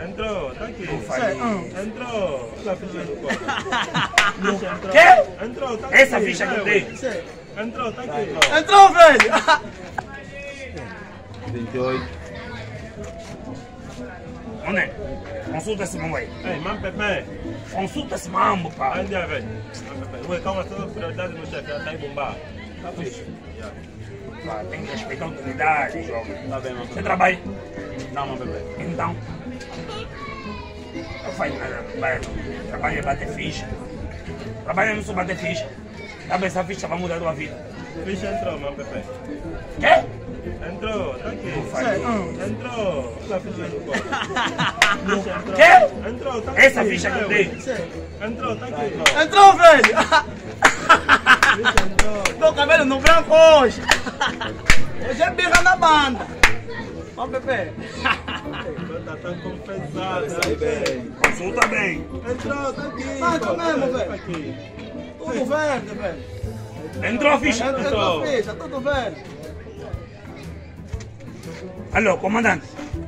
Entrou, tá aqui. Entrou. Olha a ficha do quarto. Quê? Entrou, tá aqui. Essa ficha que eu dei. Entrou, tá aqui. Entrou, velho! 28. Mané, consulta esse mambo aí. Ei, mano, Pepe. Consulta esse mambo, pá. Onde é, velho? Ué, calma, só prioridade no chefe, já tá aí bombar. Tá fixe. Pá, tem que respeitar a autoridade, jovem. Tá bem, mano. Você trabalha? Não, mano, Pepe. Então. Não faz nada, vai. Trabalha é bater ficha. Trabalha não só bater ficha. Sabe, essa ficha vai mudar a tua vida. Ficha entrou, mano, Pepe. Quê? Entrou, tá aqui. Entrou. Olha a ficha do quarto. Quê? Entrou, tá aqui. Essa ficha que eu dei. Entrou, tá aqui. Entrou, velho! Tô cabelo no branco hoje! Hoje é birra na banda! Ó, Pepe! Tá tão compensado. Consulta bem. Entrou, tá aqui. Ah, tá mesmo, Tá velho! aqui. Tudo verde, velho! Entrou a ficha. Entrou, ficha, tudo verde! Alô, comandante.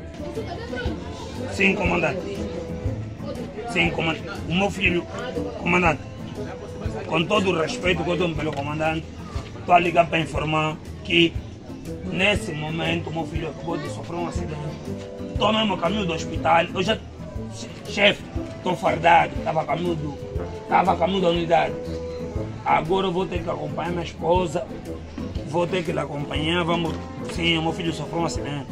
Sim, comandante. Sim, comandante. O meu filho, comandante. Com todo o respeito que eu tenho pelo comandante, estou a ligar para informar que nesse momento o meu filho acabou de sofrer um acidente. Estou mesmo a caminho do hospital. Eu já, chefe, estou fardado, estava a caminho da unidade. Agora eu vou ter que acompanhar minha esposa, vou ter que lhe acompanhar. Vamos, sim, o meu filho sofreu um acidente.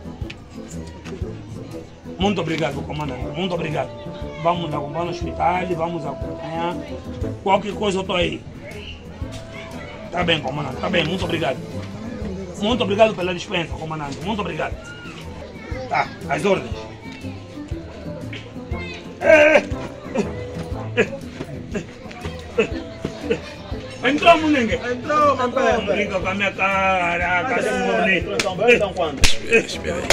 Muito obrigado, comandante, muito obrigado. Vamos acompanhar no hospital, vamos acompanhar. Qualquer coisa eu estou aí. Tá bem, comandante, tá bem, muito obrigado. Muito obrigado pela dispensa, comandante, muito obrigado. Tá, as ordens. Entrou, Munengue? Entrou, Pepe. Não brinca com a minha cara, cadê o bonito? Então quando? Espera aí.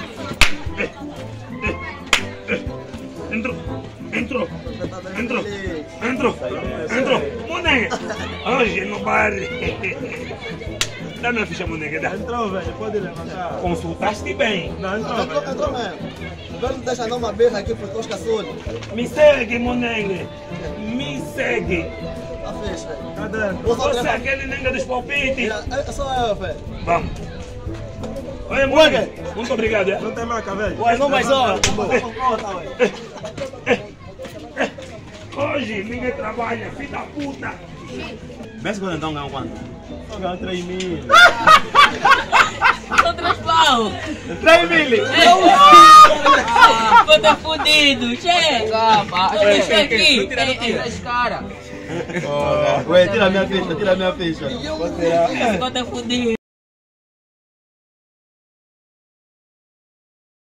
Entrou. Munengue. Hoje no bar. Dá minha ficha, Munengue, dá. Entrou, velho, pode levantar. Consultaste bem. Não, entrou, velho. Entrou mesmo! Não deixa não uma birra aqui pro Tosca Sul! Me segue, Munengue. Me segue. Tá fecho, velho! Tá dentro. Você é aquele nenga dos palpites. É só eu, velho! Vamos. Oi, Munengue. Muito obrigado. Não tem marca, velho. Ué, não mais hora! Hoje ninguém trabalha, filho da puta. Vê quando então ganham quanto? Tô ganhando 3 mil. São 3 pau! 3 mil! Vou tá fudido, chega! Deixa aqui! Ei, esse cara! Ué, tira a minha ficha, tira a minha ficha. Esse tá fudido!